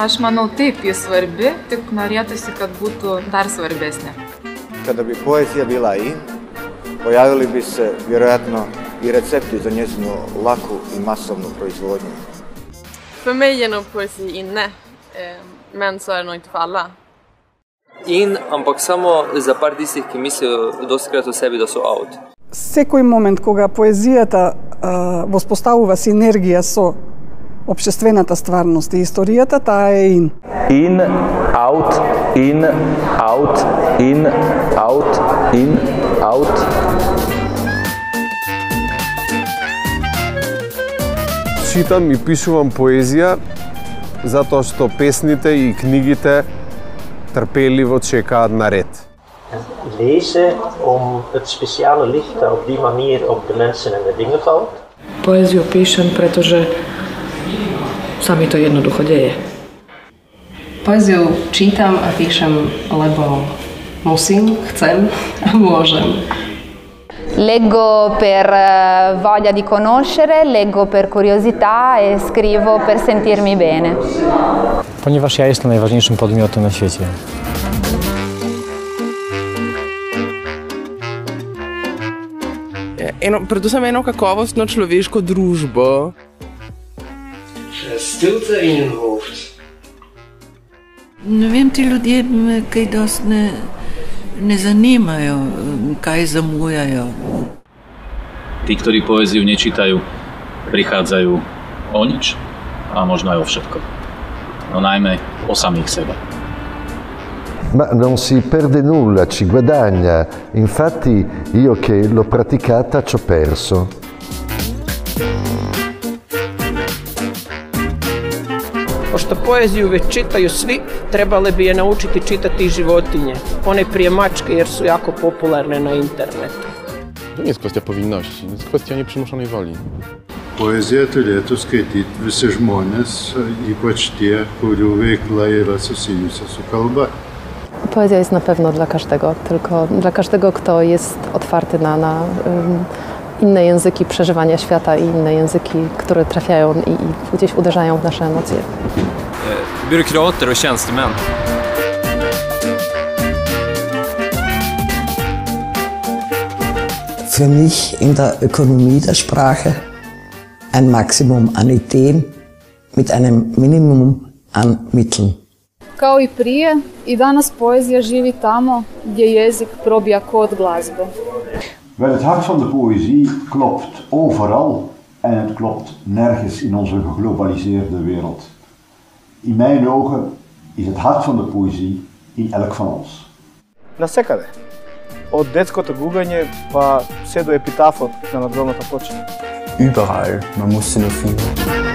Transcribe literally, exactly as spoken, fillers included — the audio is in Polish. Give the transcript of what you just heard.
Aš manau, taip, ji svarbi, tik norėtųsi, kad būtų dar svarbesnė. Kada bi poezija bila in, pojavili bi se vjerojatno i recepti za njezinu laku i masovnu proizvodnju. För mig är nog poesi inne, men så är det nog inte för alla. In, ampak samo za par tistih, ki mislijo dostikrat o sebi, da so out. Секој момент кога поезијата а, воспоставува синергија со општествената стварност и историјата, таа е ин. In, out, in, out, in, out, in, out. Читам и пишувам поезија затоа што песните и книгите trpeellivo čekaat na red. Lezen om het speciale licht dat op die manier op de mensen en de dingen valt. Poeziju pišem pretože sa mi to jednoducho deje. Poeziju čitam a píšem, lebo musím, chcem a môžem. Leggo per voglia di conoscere, leggo per curiosità e scrivo per sentirmi bene. Ponieważ ja jestem najważniejszym podmiotem na świecie. Eno, predvsem eno kakovostno človeško družbo. Stilte in hoofd. Ne vem, ti ljudje me kaj dosti ne, ne zanimajo, kaj zamujajo. Tí, ktorí poéziu nečítajú, prichádzajú o nič a možno aj o všetko. No najmä o samých seba. Ma non si perde nulla, ci guadagna. Infatti io che l'ho praticata ci ho perso. Pošto poeziju već čitaju svi, trebali bi je naučiti čitati i životinje. One prije mačke jer su jako popularne na internetu. To nie jest kwestia powinności, to jest kwestia nieprzymuszonej woli. Poezija turėtų skaityti visi žmonės, ypač tie, kurių veikla yra susijusi su kalba. Poezja jest na pewno dla każdego, tylko dla każdego, kto jest otwarty na, na um, inne języki przeżywania świata i inne języki, które trafiają i, i gdzieś uderzają w nasze emocje. Byråkrater och tjänstemän. Für mich in der Ökonomie der Sprache ein Maximum an Ideen mit einem Minimum an Mitteln. Kao i prije, i danas poezija živi tamo gdje jezik probija kod glazbe. Wel, het hart van de poëzie klopt overal en het klopt nergens in onze geglobaliseerde wereld. In mijn ogen is het hart van de poëzie in elk van ons. Насекаде. Од детското гугање па се до епитафот на надзорната плоча. Überall, man muss sie nur finden.